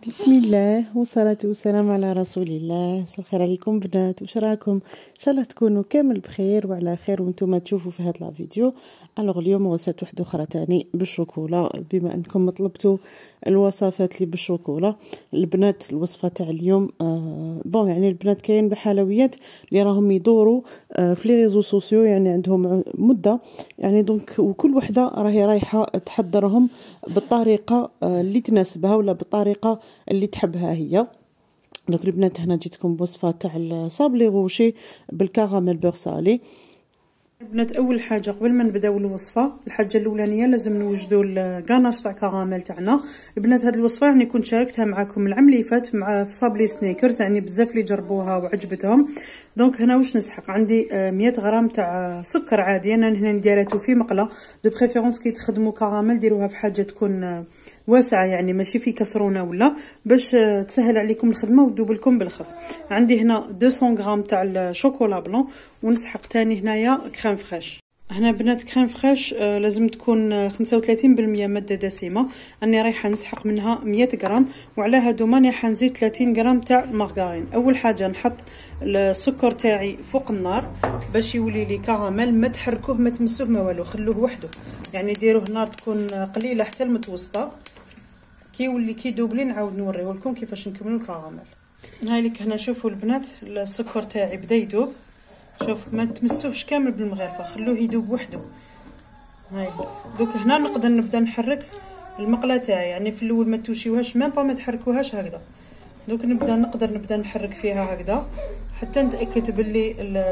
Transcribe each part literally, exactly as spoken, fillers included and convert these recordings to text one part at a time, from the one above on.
بسم الله والصلاة والسلام على رسول الله. مساء الخير عليكم بنات، واش راكم؟ ان شاء الله تكونوا كامل بخير وعلى خير وانتم تشوفوا في هذا الفيديو. الوغ اليوم وصفات وحده اخرى تاني بالشوكولا، بما انكم طلبتوا الوصفات اللي بالشوكولا. البنات الوصفه تاع اليوم آه بون يعني البنات كاين بحلويات اللي راهم يدوروا آه في لي ريزو سوسيو، يعني عندهم مده يعني دونك، وكل وحده راهي رايحه تحضرهم بالطريقه آه اللي تناسبها ولا بالطريقه اللي تحبها هي. دونك البنات هنا جيتكم بوصفه تاع الصابلي غوشي بالكراميل بور سالي. البنات اول حاجه قبل ما نبداو الوصفه، الحاجه الاولانيه لازم نوجدوا الكاناش تاع كراميل تاعنا. البنات هذه الوصفه يعني كنت شاركتها معكم العام اللي فات مع في صابلي سنيكرز، يعني بزاف اللي جربوها وعجبتهم. دونك هنا واش نسحق؟ عندي مية غرام تاع سكر عادي، انا هنا نديراتو في مقله. دو بريفيرونس كي تخدموا كراميل ديروها في حاجه تكون واسعه، يعني ماشي في كسرونه ولا، باش تسهل عليكم الخدمه وتذوب لكم بالخف. عندي هنا مئتين غرام تاع الشوكولا بلون، ونسحق ثاني هنايا كريم فريش. هنا بنات كريم فريش آه لازم تكون خمسة وثلاثين بالمية ماده دسمه، اني رايحه نسحق منها مية غرام، وعلى هادو ماني حنزيد ثلاثين غرام تاع المارغرين. اول حاجه نحط السكر تاعي فوق النار باش يولي لي كراميل، ما تحركوه ما تمسوه ما والو، خلوه وحده، يعني ديروه النار تكون قليله حتى المتوسطه. كي يولي كي دوبلي نعاود نوريه لكم كيفاش نكملوا الكراميل. هاي لك هنا شوفوا البنات السكر تاعي بدا يذوب، شوف ما تمسوهش كامل بالمغرفه، خلوه يذوب وحده. هاي دوك هنا نقدر نبدا نحرك المقله تاعي، يعني في الاول ما توشيوهاش ميم با ما تحركوهاش هكذا. دوك نبدا نقدر نبدا نحرك فيها هكذا حتى نتاكد باللي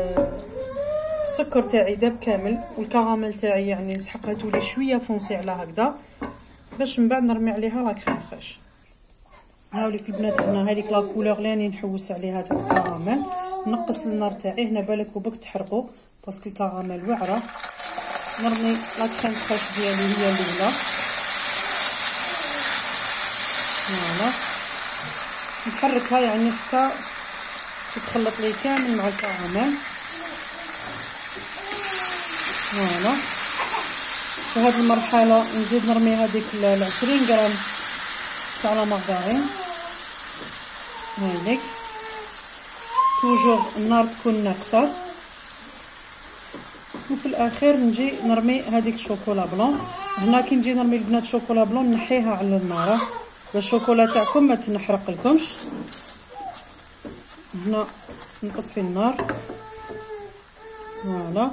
السكر تاعي داب كامل والكراميل تاعي يعني نسحقها تولي شويه فونسي على هكذا، باش من بعد نرمي عليها لا كريم فريش. هاوليك البنات هنا هذيك لا كولور اللي راني نحوس عليها تاع الكراميل. نقص النار تاعي هنا بالك وبك تحرقوا باسكو الكراميل واعره. نرمي لا كريم فريش ديالي هي الاولى، فوالا نحركها يعني حتى تتخلط لي كامل مع الكراميل. فوالا في هذه المرحله نزيد نرمي هذيك العشرين غرام تاع لا مارغرين. هايليك توجور النار تكون ناقصه، وفي الاخير نجي نرمي هذيك الشوكولا بلون. هنا كي نجي نرمي البنات شوكولا بلون نحيها على النار باش الشوكولا تاعكم ما تنحرق لكمش. هنا نطفي النار، فوالا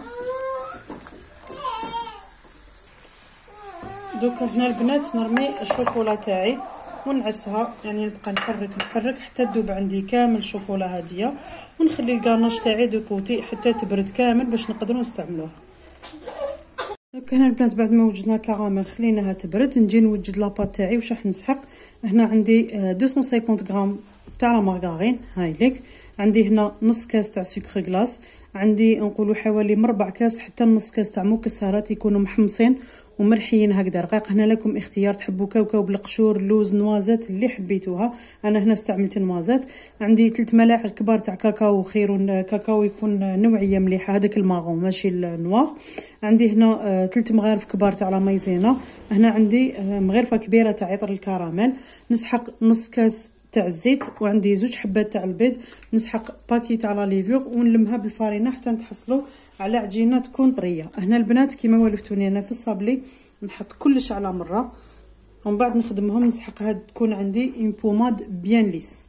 دوك هنا البنات نرمي الشوكولا تاعي ونعسها، يعني نبقى نحرك نحرك حتى تذوب عندي كامل الشوكولا هاديه، ونخلي الكاناش تاعي دو كوتي حتى تبرد كامل باش نقدروا نستعملوها. دونك هنا البنات بعد ما وجدنا الكراميل خليناها تبرد، نجي نوجد لاباط تاعي واش راح نسحق. هنا عندي مئتين وخمسين غرام تاع لا مارغرين، هاي ليك. عندي هنا نص كاس تاع سكر غلاس، عندي نقولوا حوالي مربع كاس حتى نص كاس تاع مكسرات يكونوا محمصين ومرحيين هكذا رقيق. هنا لكم اختيار، تحبوا كاوكاو بالقشور، لوز، نوازات اللي حبيتوها. انا هنا استعملت نوازات. عندي ثلاث ملاعق كبار تاع كاكاو، خير كاكاو يكون نوعيه مليحه، هذاك المارون ماشي النوار. عندي هنا ثلاث مغارف كبار تاع لا مايزينا. هنا عندي مغرفه كبيره تاع عطر الكراميل. نسحق نص كاس تاع الزيت، وعندي زوج حبات تاع البيض. نسحق باكي تاع لا ليفور ونلمها بالفارينه حتى نتحصلوا على عجينه تكون طريه. هنا البنات كيما والفتوني انا في الصابلي نحط كلش على مره ومن بعد نخدمهم نسحق. هاد تكون عندي اون بوماد بيان ليس.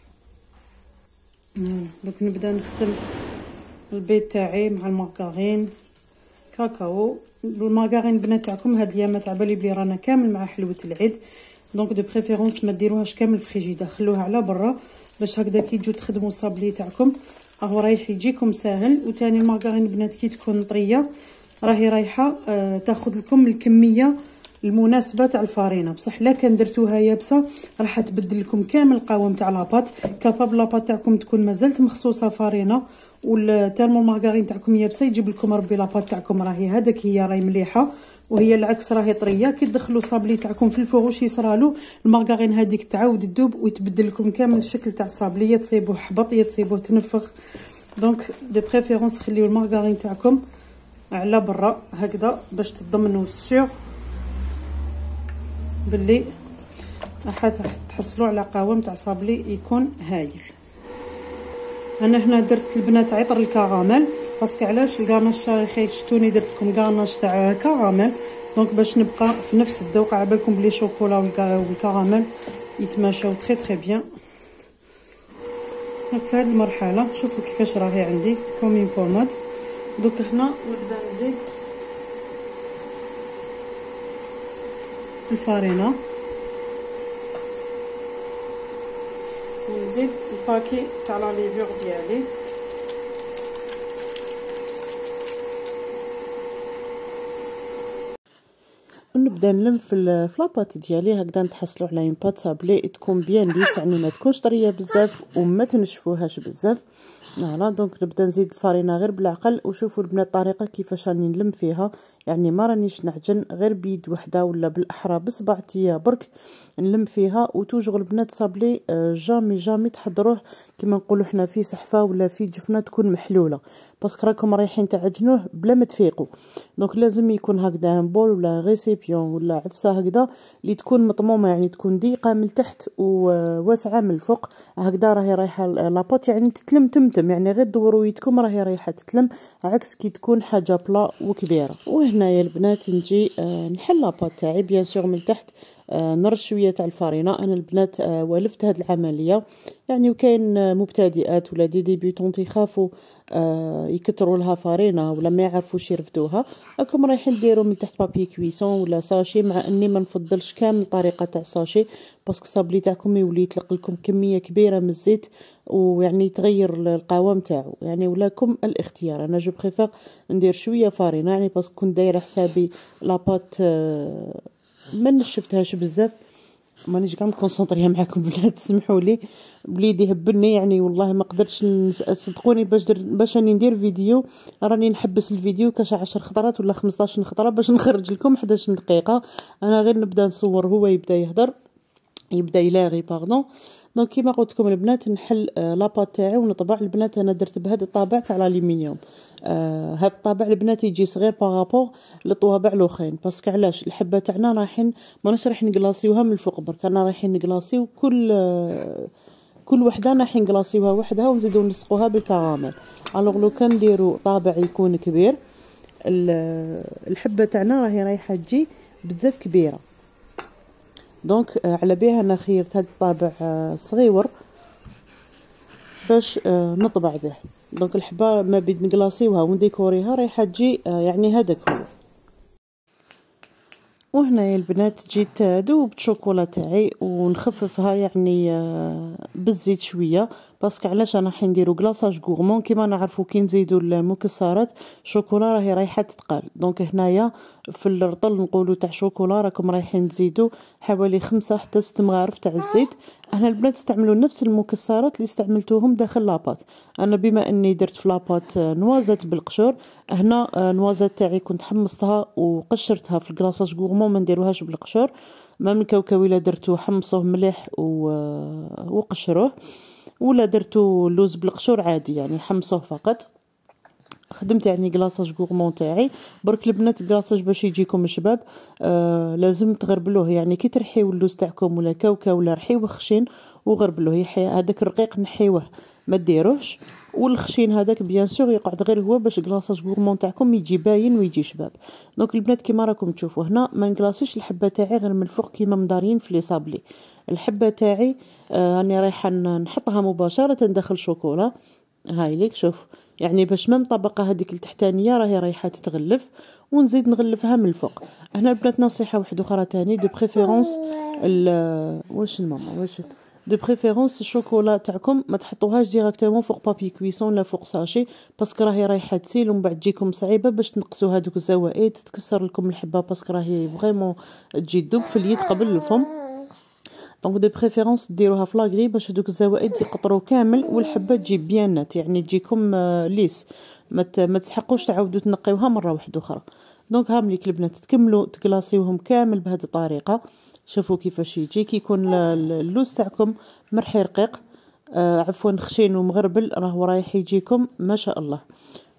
دونك نبدا نخدم البيض تاعي مع المارغرين كاكاو. المارغرين البنات تاعكم هاد الايامات على بالي بلي رانا كامل مع حلوه العيد، دونك دو بريفيرونس ما ديروهاش كامل في الفريجيدير، خلوها على برا باش هكذا كي تجوا تخدموا الصابلي تاعكم راهو رايح يجيكم ساهل. وثاني المارغرين البنات كي تكون طريه راهي رايحه آه تاخذ لكم الكميه المناسبه تاع الفارينه، بصح لا كان درتوها يابسه راح تبدل لكم كامل القوام تاع لاباط. كابابل لاباط تاعكم تكون مازالت مخصوصه فارينه، والتالمو المارغرين تاعكم يابسه يجيب لكم ربي لاباط تاعكم راهي هذاك هي راهي مليحه، وهي العكس راهي طريه. كي تدخلوا صابلي تاعكم في الفور واش يصرالو؟ المارغرين هذيك تعاود تذوب ويتبدل لكم كامل الشكل تاع الصابلي، يا تصيبوه حبط يا تصيبوه تنفخ. دونك دو بريفيرونس خليو المارغرين تاعكم على برا هكذا باش تضمنوا سيغ باللي راح تحصلوا على قوام تاع صابلي يكون هايل. انا هنا درت البنات عطر الكراميل باسكو علاش الكاناش شايخي شتوني درت لكم كاناش تاع كراميل دونك باش نبقى في نفس الذوق. على بالكم بلي شوكولا والكراميل يتماشاو تري تري بيان. دونك في هذه المرحله شوفوا كيفاش راهي عندي كومين بوماد. دوك هنا نبدا نزيد الفارينه، نزيد الباكي تاع لا ليفور ديالي، ونبدا نلم في لاباط ديالي هكذا نتحصلوا على اون بات صابلي تكون بيان ليس، يعني ما تكونش طريه بزاف وما تنشفوهاش بزاف. فوالا دونك نبدا نزيد الفارينه غير بالعقل. وشوفوا البنات الطريقه كيفاش راني نلم فيها، يعني ما رانيش نعجن غير بيد وحده ولا بالاحرى بصبع تيا برك نلم فيها. وتوجور البنات صابلي جامي جامي تحضروه كما نقولوا حنا في سحفه ولا في جفنه تكون محلوله، باسكو راكم رايحين تعجنوه بلا ما تفيقوا. دونك لازم يكون هكذا بول ولا ريسيبيون ولا عفسه هكذا اللي تكون مطمومه، يعني تكون ضيقه من تحت وواسعه من الفوق هكذا. راهي رايحه لاباط يعني تتلم تمتم، يعني غير دوروا يدكم راهي رايحه تتلم، عكس كي تكون حاجه بلا وكبيره. وهنايا البنات نجي آه نحل لاباط تاعي بيان سور من تحت آه نرش شويه تاع الفارينه. انا البنات آه والفت هذه العمليه يعني، وكاين مبتدئات ولا دي ديبيوتونت يخافوا آه يكثروا لها فارينه ولا ما يعرفوش يرفدوها، راكم رايحين ديروا من تحت بابي كويسون ولا ساشي. مع اني ما نفضلش كامل طريقه تاع ساشي باسكو الصابلي تاعكم يولي يطلق لكم كميه كبيره من الزيت ويعني تغير القوام تاعو، يعني ولكم الاختيار. انا جو بريفير ندير شويه فارينه يعني باسكو كنت دايره حسابي لاباط آه ما نشفتهاش بزاف، مانيش كاع مكونسونطريه معاكم بنات تسمحوا لي بليدي هبني يعني والله ما قدرتش صدقوني باش در باش راني ندير فيديو راني نحبس الفيديو كاش عشر خطرات ولا خمسطاش خطره باش نخرج لكم حداش دقيقه. انا غير نبدا نصور هو يبدا يهضر يبدا يلاغي باردون. دونك كيما قلت لكم البنات نحل آه لاباط تاعي ونطبع. البنات انا درت بهذا الطابع تاع الالومنيوم. آه هذا الطابع البنات يجي صغير بارابور للطوابع الاخرين باسكو علاش الحبه تاعنا رايحين ماناش رايحين نكلاصيوها من الفوق برك، انا رايحين نكلاصيو كل آه كل وحده رايحين نكلاصيوها وحدها ونزيدو نلصقوها بالكراميل. الوغ لو كان نديرو طابع يكون كبير الحبه تاعنا راهي رايحه تجي بزاف كبيره. دونك على بها انا خيرت هذا الطابع صغيور باش نطبع به. دونك الحبه ما بيد نكلاصيوها ونديكوريها رايحه تجي يعني هذاك هو. وهنا البنات جيت ذوبت الشوكولا تاعي ونخففها يعني بالزيت شويه باسكو علاش انا راح نديرو كلاصاج غورمون. كيما نعرفوا كي نزيدوا المكسرات الشوكولا راهي رايحه تتقال. دونك هنايا في الرطل نقولوا تاع شوكولا راكم رايحين تزيدوا حوالي خمسة حتى ست مغارف تاع الزيت. انا البنات استعملوا نفس المكسرات اللي استعملتوهم داخل لاباط. انا بما اني درت في لاباط نوازات بالقشور، هنا نوازات تاعي كنت حمصتها وقشرتها في الكلاصاج غورمون ما نديروهاش بالقشور. ما من كاوكاويله درتو حمصوه مليح وقشروه، ولا درتو اللوز بالقشور عادي يعني حمصوه فقط. خدمت يعني كلاصاج غورمون تاعي برك البنات. الكلاصاج باش يجيكم شباب آه لازم تغربلوه، يعني كي ترحيو اللوز تاعكم ولا كاوكا ولا رحيوه خشين وغربلوه. هذاك الرقيق نحيوه ما ديروهش، والخشين هذاك بيان سور يقعد غير هو باش كلاصاج غورمون تاعكم يجي باين ويجي شباب. دونك البنات كيما راكم تشوفوا هنا ما نكلاصيش الحبه تاعي غير من الفوق كيما مدارين في لي صابلي. الحبه تاعي آه راني رايحه نحطها مباشره داخل شوكولا. هاي ليك شوف يعني باش ما طبقه هذيك التحتانيه راهي رايحه تتغلف ونزيد نغلفها من الفوق. هنا البنات نصيحه واحده اخرى ثاني دو بريفيرونس واش الماما واش دو بريفيرونس الشوكولا تاعكم ما تحطوهاش ديريكتومون فوق بابي كويسون لا فوق ساشي باسكو راهي رايحه تسيل ومن بعد تجيكم صعيبه باش تنقصوا هذوك الزوائد تتكسر لكم الحبه باسكو راهي فريمون تجي تذوب في اليد قبل الفم. دونك دو بريفيرونس ديروها في لاغري باش هذوك الزوائد يقطروا كامل والحبه تجي بيان نات يعني تجيكم ليس ما ما تسحقوش تعاودوا تنقيوها مره واحده اخرى. دونك ها ملي البنات تكملوا تكلاصيوهم كامل بهذه الطريقه. شوفوا كيفاش يجي كي يكون اللوز تاعكم مرحي رقيق آه عفوا خشين ومغربل راهو رايح يجيكم ما شاء الله.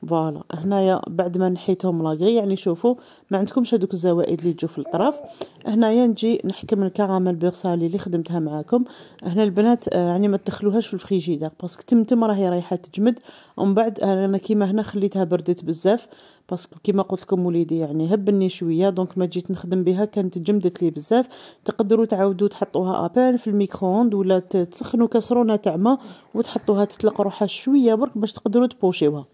فوالا هنايا بعد ما نحيتهم لاغي يعني شوفوا ما عندكمش هذوك الزوائد اللي تجوا في الطرف. هنايا نجي نحكم الكراميل بيغ سالي اللي خدمتها معاكم. هنا البنات يعني ما تدخلوهاش في الفريجيدير باسكو تمتم راهي رايحه تجمد، ومن بعد انا كيما هنا خليتها بردت بزاف باسكو كيما قلت لكم وليدي يعني هبني شويه، دونك ما جيت نخدم بها كانت جمدت لي بزاف. تقدروا تعاودوا تحطوها ابان في الميكرووند ولا تسخنوا كاسرونه تاع ما وتحطوها تطلق روحها شويه برك باش تقدروا تبوشيوها.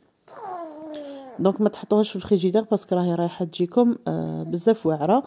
دونك ما تحطوهاش في الفريجيدير باسكو راهي رايحه تجيكم آه بزاف واعره.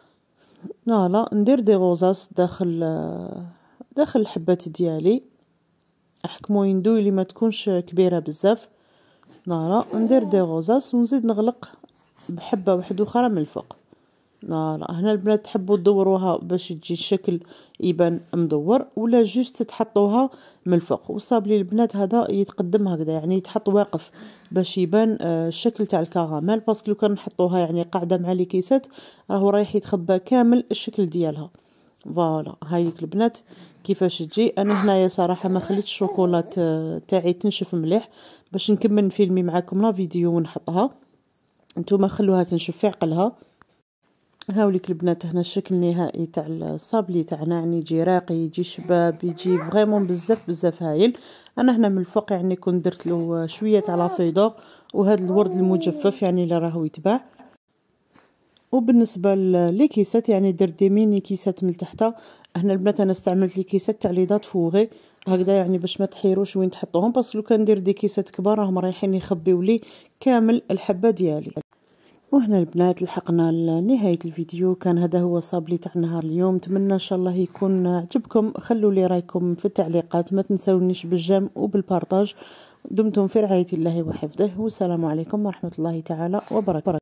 فوالا ندير دي غوزاس داخل آه داخل الحبات ديالي، احكموا يندوي اللي ما تكونش كبيره بزاف. فوالا ندير دي غوزاس ونزيد نغلق بحبه واحده اخرى من الفوق. فوالا هنا البنات تحبوا تدوروها باش تجي الشكل يبان مدور ولا جوست تحطوها من الفوق. وصابلي البنات هذا يتقدم هكذا يعني يتحط واقف باش يبان الشكل تاع الكراميل، باسكو لو كان نحطوها يعني قاعده مع لي كيسات راهو رايح يتخبى كامل الشكل ديالها. فوالا هايك البنات كيفاش تجي. انا هنايا صراحه ما خليتش الشوكولات تاعي تنشف مليح باش نكمل نفيلمي معاكم لا فيديو ونحطها. نتوما خلوها تنشف في عقلها. هاوليك البنات هنا الشكل النهائي تاع الصابلي تاعنا يعني يجي راقي يجي شباب يجي فريمون بزاف بزاف هايل. انا هنا من الفوق يعني كنت درت له شويه تاع لافيدور وهذا الورد المجفف يعني اللي راهو يتباع. وبالنسبه لي كيسات يعني درت دي ميني كيسات من تحت. هنا البنات انا استعملت لي كيسات تاع لي دات فوغي هكذا يعني باش ما تحيروش وين تحطوهم، باسكو لو كان ندير دي كيسات كبار راهم رايحين يخبيو لي كامل الحبه ديالي. وهنا البنات لحقنا لنهاية الفيديو. كان هذا هو صابلي تاع نهار اليوم. نتمنى ان شاء الله يكون عجبكم. خلوا لي رايكم في التعليقات، ما تنسونيش بالجيم وبالبارطاج. دمتم في رعاية الله وحفظه، والسلام عليكم ورحمة الله تعالى وبركاته.